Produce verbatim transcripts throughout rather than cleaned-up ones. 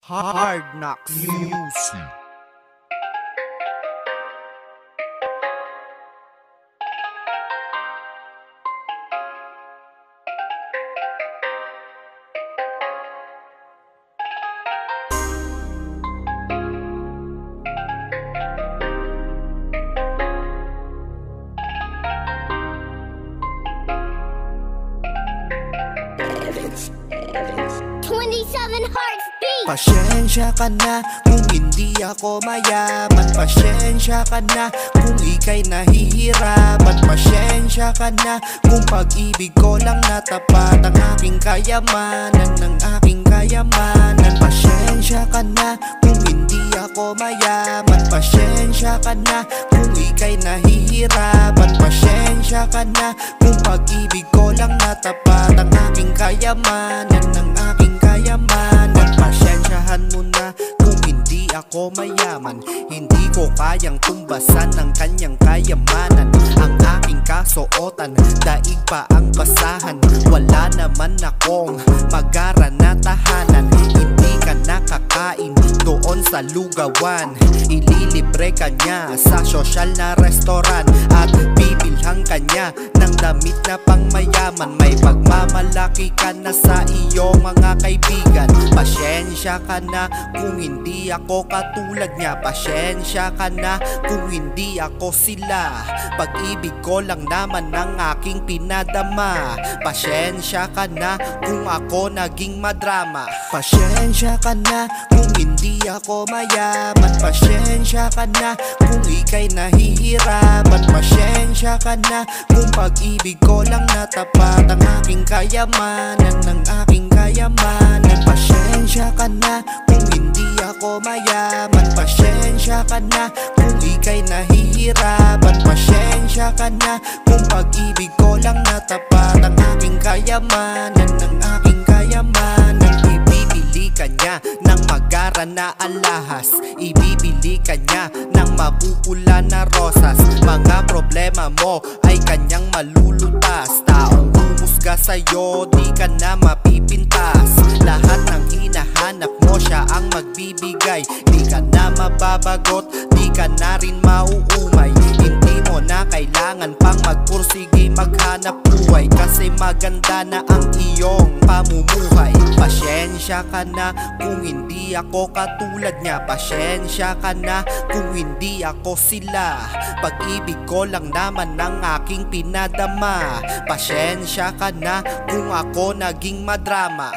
Hard Knocks Music. twenty-seven Hearts Beat. Pasensya ka na kung hindi ako mayaman. Pasensya ka na kung ika'y nahihirapan. Pasensya ka na kung pag-ibig ko lang natapat ang aking kayamanan, ng aking kayamanan. Pasensya ka na kung hindi ako mayaman. Pasensya ka na kung ika'y nahihirapan. Pasensya ka na kung pag-ibig ko lang natapat ang aking kayamanan, ng aking kayamanan. Pasensyahan mo na kung hindi ako mayaman. Hindi ko kayang tumbasan ng kanyang kayamanan. Ang aking kasuotan, daig pa ang basahan. Wala naman akong magara na tahanan. Hindi ka nakakain doon sa lugawan. Ililibre ka niya sa sosyal na restaurant. At bibilhan ka niya ng damit na pangmayaman. May pagmamalaki ka na sa iyong mga kaibigan. Pasensya ka na kung hindi ako katulad niya. Pasensya ka na kung hindi ako sila. Pag-ibig ko lang naman ang aking pinadama. Pasensya ka na kung ako naging madrama. Pasensya ka na kung hindi ako mayaman. Pasensya ka na kung ika'y nahihirapan. Pasensya ka na kung pag-ibig ko lang natapat ang aking kayamanan, ng aking kayamanan. Pasensya ka na kung hindi ako mayaman. Pasensya ka na kung ika'y nahihirapan. Pasensya ka na kung pag-ibig ko lang natapat ang aking kayamanan, ng aking kayamanan. Ibibili ka niya ng magara na alahas. Ibibili ka niya ng mapupula na rosas. Mga problema mo ay kanyang malulutas. Taong humusga sa'yo, di ka na mapipintas. Lahat ng hinahanap mo, siya ang magbibigay. Di ka na mababagot, di ka na rin mauumay. Hindi mo na kailangan pang magpursige, maghanap buhay. Kasi maganda na ang iyong pamumuhay. Pasensya ka na kung hindi ako katulad niya. Pasensya ka na kung hindi ako sila. Pag-ibig ko lang naman ang aking pinadama. Pasensya ka na kung ako naging madrama.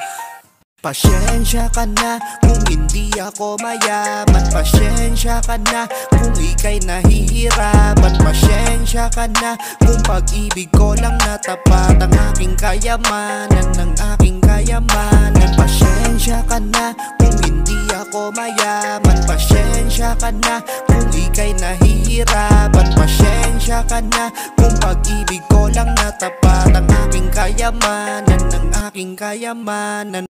Pasensya ka na kung hindi ako mayaman. Pasensya ka na kung ika'y nahihirapan. Pasensya ka na kung pag-ibig ko lang natapat ang aking kayamanan, ng aking kayamanan. Pasensya ka na kung hindi ako mayaman. Pasensya ka na kung ika'y nahihirapan. Pasensya ka na kung pag-ibig ko lang natapat ang aking kayamanan, ng aking kayamanan.